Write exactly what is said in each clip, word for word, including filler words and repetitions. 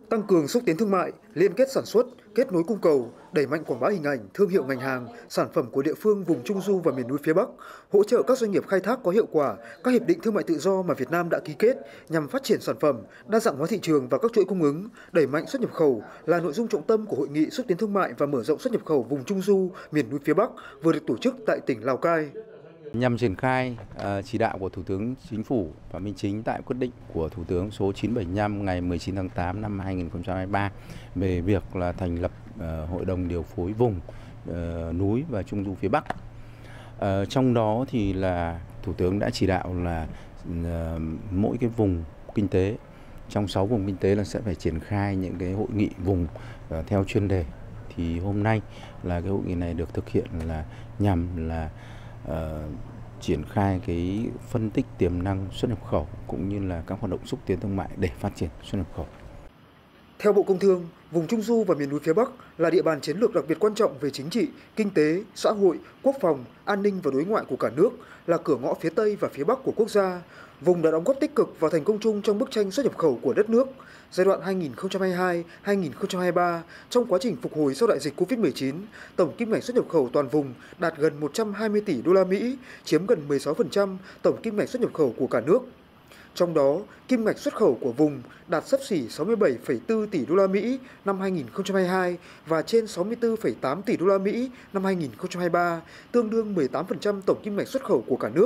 Tăng cường xúc tiến thương mại, liên kết sản xuất, kết nối cung cầu, đẩy mạnh quảng bá hình ảnh, thương hiệu ngành hàng, sản phẩm của địa phương vùng Trung Du và miền núi phía Bắc, hỗ trợ các doanh nghiệp khai thác có hiệu quả các hiệp định thương mại tự do mà Việt Nam đã ký kết nhằm phát triển sản phẩm, đa dạng hóa thị trường và các chuỗi cung ứng, đẩy mạnh xuất nhập khẩu là nội dung trọng tâm của Hội nghị xúc tiến thương mại và mở rộng xuất nhập khẩu vùng Trung Du, miền núi phía Bắc vừa được tổ chức tại tỉnh Lào Cai. Nhằm triển khai uh, chỉ đạo của Thủ tướng Chính phủ Phạm Minh Chính tại quyết định của Thủ tướng số chín trăm bảy mươi lăm ngày mười chín tháng tám năm hai nghìn không trăm hai mươi ba về việc là thành lập uh, Hội đồng điều phối vùng uh, núi và Trung Du phía Bắc. Uh, trong đó thì là Thủ tướng đã chỉ đạo là uh, mỗi cái vùng kinh tế trong sáu vùng kinh tế là sẽ phải triển khai những cái hội nghị vùng uh, theo chuyên đề. Thì hôm nay là cái hội nghị này được thực hiện là nhằm là Uh, triển khai cái phân tích tiềm năng xuất nhập khẩu cũng như là các hoạt động xúc tiến thương mại để phát triển xuất nhập khẩu. Theo Bộ Công Thương, vùng Trung Du và miền núi phía Bắc là địa bàn chiến lược đặc biệt quan trọng về chính trị, kinh tế, xã hội, quốc phòng, an ninh và đối ngoại của cả nước, là cửa ngõ phía Tây và phía Bắc của quốc gia. Vùng đã đóng góp tích cực vào thành công chung trong bức tranh xuất nhập khẩu của đất nước giai đoạn hai nghìn không trăm hai mươi hai đến hai nghìn không trăm hai mươi ba. Trong quá trình phục hồi sau đại dịch Covid mười chín, tổng kim ngạch xuất nhập khẩu toàn vùng đạt gần một trăm hai mươi tỷ đô la Mỹ, chiếm gần mười sáu phần trăm tổng kim ngạch xuất nhập khẩu của cả nước. Trong đó, kim ngạch xuất khẩu của vùng đạt xấp xỉ sáu mươi bảy phẩy bốn tỷ đô la Mỹ năm hai nghìn không trăm hai mươi hai và trên sáu mươi tư phẩy tám tỷ đô la Mỹ năm hai nghìn không trăm hai mươi ba, tương đương mười tám phần trăm tổng kim ngạch xuất khẩu của cả nước.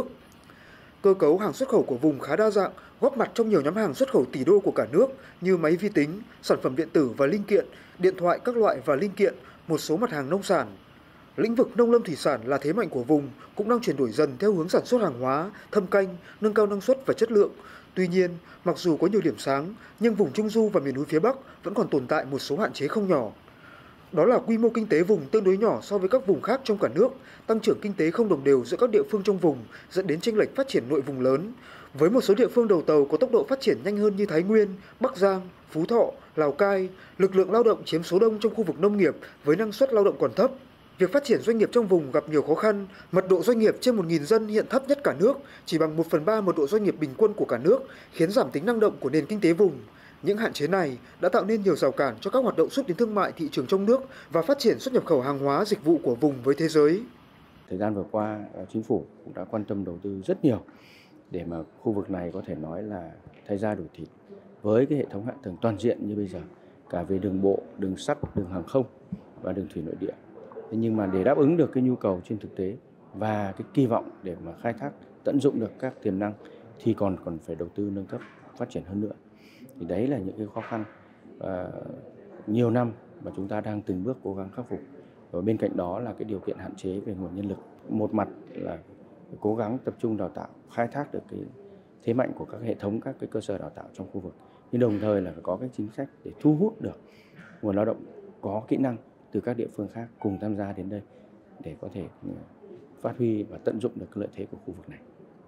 Cơ cấu hàng xuất khẩu của vùng khá đa dạng, góp mặt trong nhiều nhóm hàng xuất khẩu tỷ đô của cả nước như máy vi tính, sản phẩm điện tử và linh kiện, điện thoại các loại và linh kiện, một số mặt hàng nông sản. Lĩnh vực nông lâm thủy sản là thế mạnh của vùng, cũng đang chuyển đổi dần theo hướng sản xuất hàng hóa, thâm canh, nâng cao năng suất và chất lượng. Tuy nhiên, mặc dù có nhiều điểm sáng, nhưng vùng Trung Du và miền núi phía Bắc vẫn còn tồn tại một số hạn chế không nhỏ. Đó là quy mô kinh tế vùng tương đối nhỏ so với các vùng khác trong cả nước, tăng trưởng kinh tế không đồng đều giữa các địa phương trong vùng, dẫn đến chênh lệch phát triển nội vùng lớn. Với một số địa phương đầu tàu có tốc độ phát triển nhanh hơn như Thái Nguyên, Bắc Giang, Phú Thọ, Lào Cai, lực lượng lao động chiếm số đông trong khu vực nông nghiệp với năng suất lao động còn thấp. Việc phát triển doanh nghiệp trong vùng gặp nhiều khó khăn, mật độ doanh nghiệp trên một nghìn dân hiện thấp nhất cả nước, chỉ bằng một phần ba mật độ doanh nghiệp bình quân của cả nước, khiến giảm tính năng động của nền kinh tế vùng. Những hạn chế này đã tạo nên nhiều rào cản cho các hoạt động xúc tiến thương mại thị trường trong nước và phát triển xuất nhập khẩu hàng hóa dịch vụ của vùng với thế giới. Thời gian vừa qua, Chính phủ cũng đã quan tâm đầu tư rất nhiều để mà khu vực này có thể nói là thay da đổi thịt với cái hệ thống hạ tầng toàn diện như bây giờ, cả về đường bộ, đường sắt, đường hàng không và đường thủy nội địa. Thế nhưng mà để đáp ứng được cái nhu cầu trên thực tế và cái kỳ vọng để mà khai thác tận dụng được các tiềm năng thì còn còn phải đầu tư nâng cấp phát triển hơn nữa. Thì đấy là những cái khó khăn uh, nhiều năm mà chúng ta đang từng bước cố gắng khắc phục. Và bên cạnh đó là cái điều kiện hạn chế về nguồn nhân lực. Một mặt là cố gắng tập trung đào tạo, khai thác được cái thế mạnh của các hệ thống, các cái cơ sở đào tạo trong khu vực. Nhưng đồng thời là phải có cái chính sách để thu hút được nguồn lao động có kỹ năng từ các địa phương khác cùng tham gia đến đây để có thể phát huy và tận dụng được cái lợi thế của khu vực này.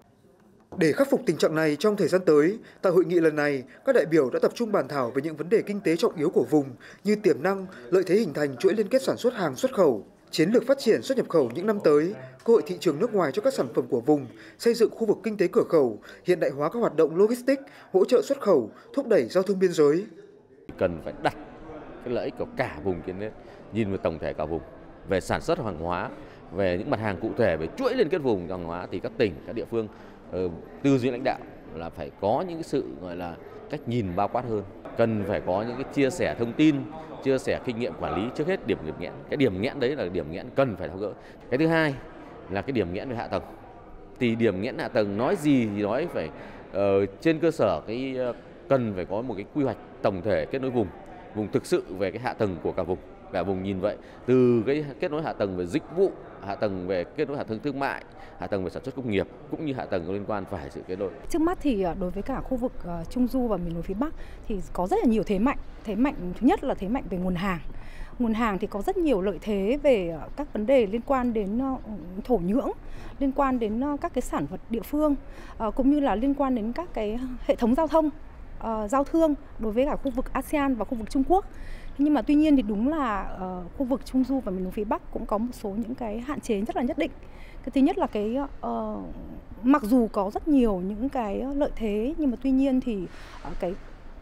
Để khắc phục tình trạng này trong thời gian tới, tại hội nghị lần này, các đại biểu đã tập trung bàn thảo về những vấn đề kinh tế trọng yếu của vùng như tiềm năng, lợi thế hình thành chuỗi liên kết sản xuất hàng xuất khẩu, chiến lược phát triển xuất nhập khẩu những năm tới, cơ hội thị trường nước ngoài cho các sản phẩm của vùng, xây dựng khu vực kinh tế cửa khẩu, hiện đại hóa các hoạt động logistics, hỗ trợ xuất khẩu, thúc đẩy giao thương biên giới. Cần phải đặt cái lợi ích của cả vùng trên lên, nhìn vào tổng thể cả vùng, về sản xuất hàng hóa, về những mặt hàng cụ thể, về chuỗi liên kết vùng hàng hóa thì các tỉnh, các địa phương uh, tư duy lãnh đạo là phải có những cái sự gọi là cách nhìn bao quát hơn, cần phải có những cái chia sẻ thông tin, chia sẻ kinh nghiệm quản lý. Trước hết điểm điểm nghẽn, cái điểm nghẽn đấy là điểm nghẽn cần phải tháo gỡ. Cái thứ hai là cái điểm nghẽn về hạ tầng. Thì điểm nghẽn hạ tầng nói gì thì nói phải uh, trên cơ sở cái uh, cần phải có một cái quy hoạch tổng thể kết nối vùng, vùng thực sự về cái hạ tầng của cả vùng. Cả vùng nhìn vậy, từ cái kết nối hạ tầng về dịch vụ, hạ tầng về kết nối hạ tầng thương mại, hạ tầng về sản xuất công nghiệp cũng như hạ tầng có liên quan phải sự kết nối. Trước mắt thì đối với cả khu vực Trung Du và miền núi phía Bắc thì có rất là nhiều thế mạnh. Thế mạnh thứ nhất là thế mạnh về nguồn hàng. Nguồn hàng thì có rất nhiều lợi thế về các vấn đề liên quan đến thổ nhưỡng, liên quan đến các cái sản vật địa phương, cũng như là liên quan đến các cái hệ thống giao thông, giao thương đối với cả khu vực a sê an và khu vực Trung Quốc. Nhưng mà tuy nhiên thì đúng là uh, khu vực Trung Du và miền núi phía Bắc cũng có một số những cái hạn chế rất là nhất định. Cái thứ nhất là cái uh, mặc dù có rất nhiều những cái lợi thế nhưng mà tuy nhiên thì uh, cái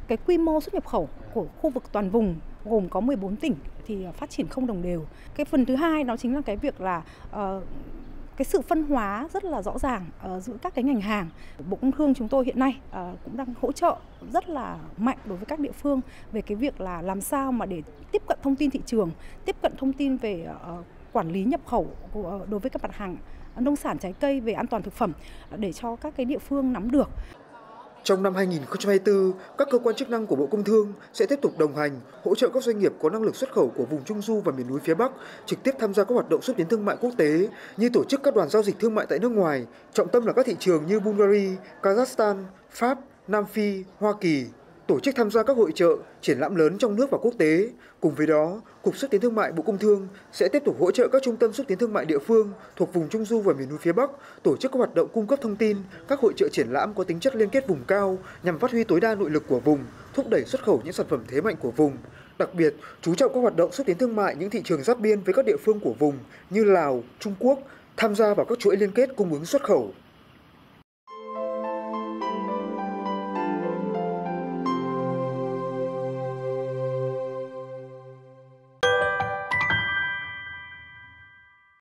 Cái quy mô xuất nhập khẩu của khu vực toàn vùng gồm có mười bốn tỉnh thì phát triển không đồng đều. Cái phần thứ hai đó chính là cái việc là uh, cái sự phân hóa rất là rõ ràng uh, giữa các cái ngành hàng. Bộ Công Thương chúng tôi hiện nay uh, cũng đang hỗ trợ rất là mạnh đối với các địa phương về cái việc là làm sao mà để tiếp cận thông tin thị trường, tiếp cận thông tin về uh, quản lý nhập khẩu của, đối với các mặt hàng nông sản, trái cây, về an toàn thực phẩm để cho các cái địa phương nắm được. Trong năm hai nghìn không trăm hai mươi tư, các cơ quan chức năng của Bộ Công Thương sẽ tiếp tục đồng hành, hỗ trợ các doanh nghiệp có năng lực xuất khẩu của vùng Trung Du và miền núi phía Bắc trực tiếp tham gia các hoạt động xúc tiến thương mại quốc tế như tổ chức các đoàn giao dịch thương mại tại nước ngoài, trọng tâm là các thị trường như Bulgaria, Kazakhstan, Pháp, Nam Phi, Hoa Kỳ, tổ chức tham gia các hội chợ, triển lãm lớn trong nước và quốc tế. Cùng với đó, Cục Xúc tiến Thương mại Bộ Công Thương sẽ tiếp tục hỗ trợ các trung tâm xúc tiến thương mại địa phương thuộc vùng Trung Du và miền núi phía Bắc tổ chức các hoạt động cung cấp thông tin, các hội chợ triển lãm có tính chất liên kết vùng cao nhằm phát huy tối đa nội lực của vùng, thúc đẩy xuất khẩu những sản phẩm thế mạnh của vùng. Đặc biệt, chú trọng các hoạt động xúc tiến thương mại những thị trường giáp biên với các địa phương của vùng như Lào, Trung Quốc, tham gia vào các chuỗi liên kết cung ứng xuất khẩu.